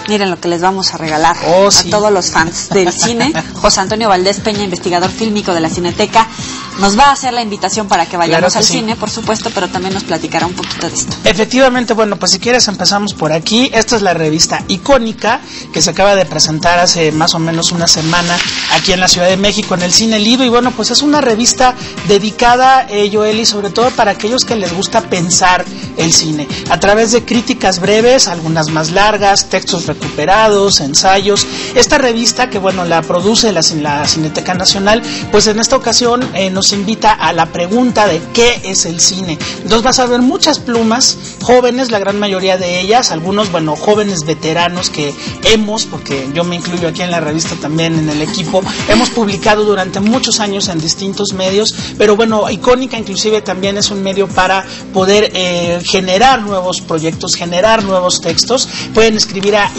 Miren lo que les vamos a regalar a todos los fans del cine. José Antonio Valdés Peña, investigador fílmico de la Cineteca, nos va a hacer la invitación para que vayamos al cine, por supuesto, pero también nos platicará un poquito de esto. Efectivamente, bueno, pues si quieres empezamos por aquí. Esta es la revista Icónica, que se acaba de presentar hace más o menos una semana aquí en la Ciudad de México, en el Cine Lido, y bueno, pues es una revista dedicada, Joely, sobre todo para aquellos que les gusta pensar el cine, a través de críticas breves, algunas más largas, textos recuperados, ensayos. Esta revista, que bueno, la produce la Cineteca Nacional, pues en esta ocasión nos invita a la pregunta de ¿qué es el cine? Entonces vas a ver muchas plumas, jóvenes, la gran mayoría de ellas, algunos, bueno, jóvenes veteranos que porque yo me incluyo aquí en la revista también, en el equipo, hemos publicado durante muchos años en distintos medios, pero bueno, Icónica inclusive también es un medio para poder generar nuevos proyectos, generar nuevos textos. Pueden escribir a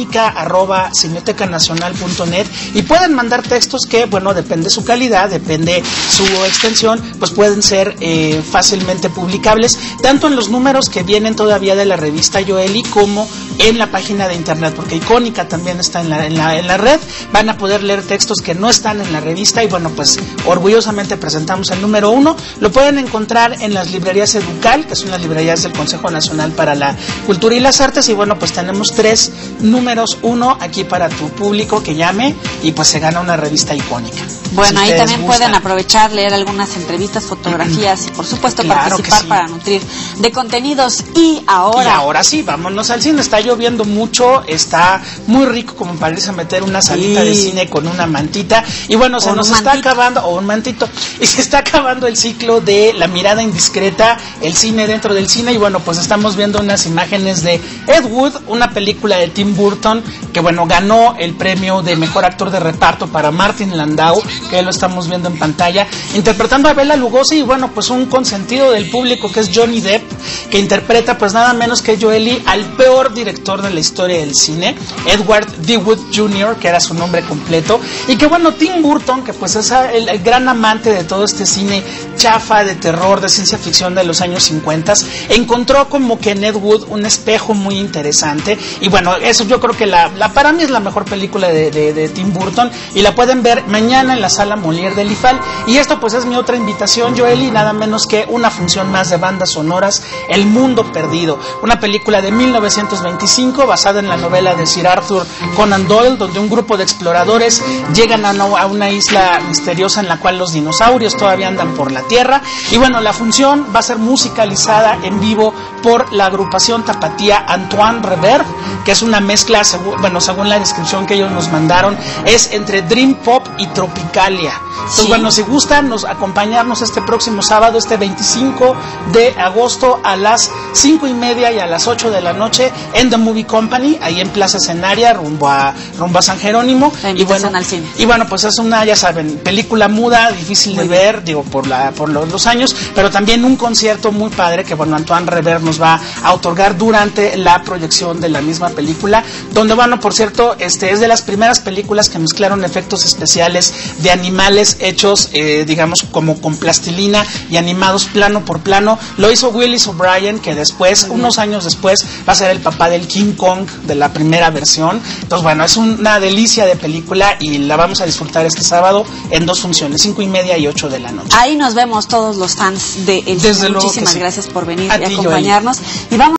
icónica@cinetecanacional.net y pueden mandar textos que, bueno, depende su calidad, depende su extensión, pues pueden ser fácilmente publicables, tanto en los números que vienen todavía de la revista Joely como en la página de internet, porque Icónica también está en la red. Van a poder leer textos que no están en la revista y bueno, pues orgullosamente presentamos el número 1. Lo pueden encontrar en las librerías Educal, que son las librerías del Consejo Nacional para la Cultura y las Artes, y bueno, pues tenemos 3 números 1 aquí para tu público que llame y pues se gana una revista Icónica. Bueno, ahí también pueden aprovechar, leer algunas entrevistas, fotografías y por supuesto participar para nutrir de contenidos. Y ahora sí, vámonos al cine. Está lloviendo mucho, está muy rico como para irse a meter una salita de cine con una mantita. Y bueno, se nos está acabando, o un mantito, y se está acabando el ciclo de La mirada indiscreta, el cine dentro del cine. Y bueno, pues estamos viendo unas imágenes de Ed Wood, una película de Tim Burton, que bueno, ganó el premio de mejor actor de reparto para Martin Landau, que lo estamos viendo en pantalla, interpretando a Bela Lugosi, y bueno, pues un consentido del público que es Johnny Depp, que interpreta pues nada menos que Joely al peor director de la historia del cine, Edward D. Wood Jr., que era su nombre completo, y que bueno, Tim Burton, que pues es el gran amante de todo este cine chafa, de terror, de ciencia ficción de los años 50, encontró como que en Ed Wood un espejo muy interesante, y bueno, eso yo creo que para mí es la mejor película de Tim Burton, y la pueden ver mañana en la sala Molière del IFAL. Y esto pues es mi otra invitación, Joely, nada menos que una función más de bandas sonoras, El Mundo Perdido, una película de 1925 basada en la novela de Sir Arthur Conan Doyle, donde un grupo de exploradores llegan a una isla misteriosa en la cual los dinosaurios todavía andan por la tierra. Y bueno, la función va a ser musicalizada en vivo por la agrupación tapatía Antoine Reverb, que es una mezcla, según la descripción que ellos nos mandaron, es entre Dream Pop y Tropicalia. Entonces, bueno, si gustan acompañarnos este próximo sábado, este 25 de agosto a las 5:30 y a las 8 de la noche en The Movie Company, ahí en Plaza Escenaria, rumbo a San Jerónimo. Y bueno, al cine. Y bueno, pues es una, ya saben, película muda, difícil de ver, digo, por los años, pero también un concierto muy padre que, bueno, Antoine Rever nos va a otorgar durante la proyección de la misma película, donde, bueno, por cierto, es de las primeras películas que mezclaron efectos especiales de animales hechos, digamos, como con plastilina y animados plano por plano. Lo hizo Willis O'Brien, que después, unos años después, va a ser el papá del King Kong de la primera versión. Entonces, bueno, es una delicia de película y la vamos a disfrutar este sábado en 2 funciones, 5:30 y 8 de la noche. Ahí nos vemos todos los fans de El Cine. Muchísimas gracias por venir y acompañarnos. Y vamos